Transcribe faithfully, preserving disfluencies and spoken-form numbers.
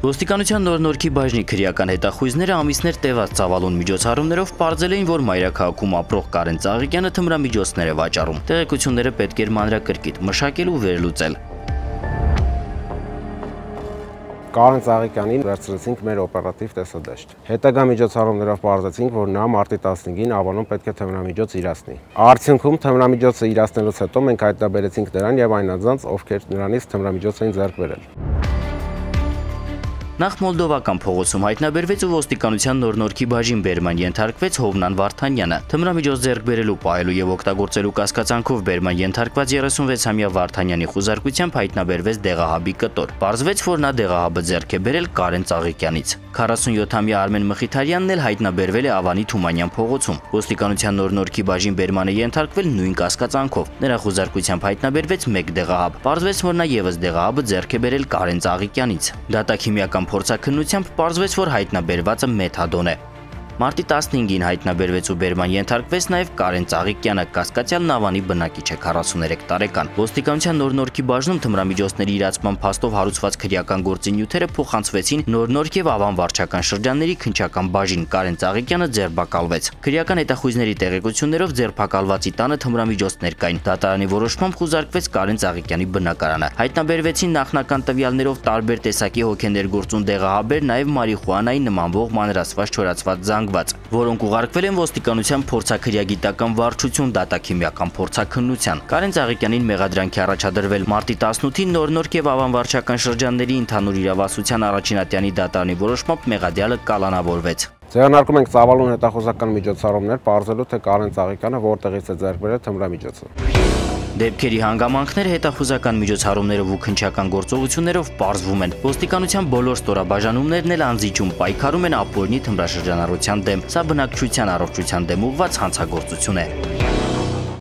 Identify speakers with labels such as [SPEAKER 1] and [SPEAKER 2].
[SPEAKER 1] Ոստիկանության նոր-նորքի բաժնի քրեական հետախույզները ամիսներ տևած ծավալուն միջոցառումներով պարզել էին, որ մայրաքաղաքում ապրող Կարեն Ծաղիկյանը թմրամիջոցներ է վաճառում։ Տեղեկությունները պետք էր մանրակրկիտ մշակել ու վերլուծել։
[SPEAKER 2] Կարեն Ծաղիկյանին վերցրեցինք մեր օպերատիվ տեսադաշտ։ Հետագա միջոցառումներով պարզեցինք, որ նա մարտի տասնհինգին Ավանում պետք է թմրամիջոց իրացնի։ Արդյունքում թմրամիջոցը իրացնելուց հետո մենք հայտնաբերեցինք նրան եւ այն անձանց, ովքեր նրանից թմրամիջոց էին ձեռք բերել։
[SPEAKER 1] Նախ Մոլդովական փողոցում հայտնաբերվեց ու ոստիկանության նոր-նորքի բաժին բերման ենթարկվեց Հովնան Վարդանյանը։ Թմրամիջոց ձեռք բերելու, պահելու եւ օգտագործելու կասկածանքով բերման ենթարկված երեսունվեցամյա Վարդանյանի խուզարկությամբ հայտնաբերվեց դեղահաբի կտոր։ Պարզվեց, որ նա դեղահաբը ձեռք է բերել Կարեն Ծաղիկյանից։ քառասունյոթամյա Արմեն Մխիթարյանն էլ հայտնաբերվել է Ավանի Թումանյան փողոցում։ Ոստիկանության նոր-նորքի բաժին բերմանը ենթարկվել նույն կասկածանքով։ Նրա խուզարկությամբ հայտնաբերվեց մեկ դեղահաբ։ Պարզվեց, որ նա եւս դեղահաբը ձեռք է բերել Կարեն Ծաղիկյանից։ Դատաքիմիական փորձաքննությամբ պարզվեց, որ հայտնաբերվածը մեթադոն է։ Մարտի տասնհինգին հայտնաբերվեց ու բերման ենթարկվեց նաև Կարեն Ծաղիկյանը, կասկածյալն Ավանի բնակիչ է, քառասուներեք տարեկան։ Ոստիկանության նոր-նորքի բաժնում թմրամիջոցների իրացման փաստով հարուցված քրեական գործի նյութերը փոխանցվեցին նոր-նորք եւ Ավան վարչական շրջանների քննչական բաժին։ Կարեն Ծաղիկյանը ձերբակալվեց։ Քրեական հետախույզների տեղեկություններով ձերբակալվածի տանը թմրամիջոցներ կային։ Դատարանի որոշմամբ խուզարկվեց Կարեն Ծաղիկյանի բնակարանը։ Հայտնաբերվեցին նախնական տվյալներով տարբեր տեսակի հոգեներգործուն դեղահաբեր, նաև մարիխուանայի նմանվող մանրացված չորացված զանգված, որոնք ուղարկվել են ոստիկանության փորձաքրեագիտական վարչություն դատաքիմիական փորձաքննության։ Կարեն Ծաղիկյանին մեղադրանքի առաջադրվել մարտի տասնութին նոր-նորք եւ Ավան վարչական շրջանների ընդհանուր իրավասության առաջին ատյանի դատարանի որոշմամբ մեղադիալը կալանավորվեց։
[SPEAKER 2] Ձեռնարկում ենք ծավալուն հետախուզական միջոցառումներ, պարզելու թե Կարեն Ծաղիկյանը որտեղից է ձեռք բերել թմրամիջոցը։
[SPEAKER 1] Դեպքերի հանգամանքները հետախուզական միջոցառումներով ու քննչական գործողություններով պարզվում են։ Ոստիկանության բոլոր ստորաբաժանումներն էլ անզիջում պայքարում են ապօրինի թմրաշրջանառության դեմ։ Սա բնակչության առողջության դեմ ուղղված հանցագործություն է։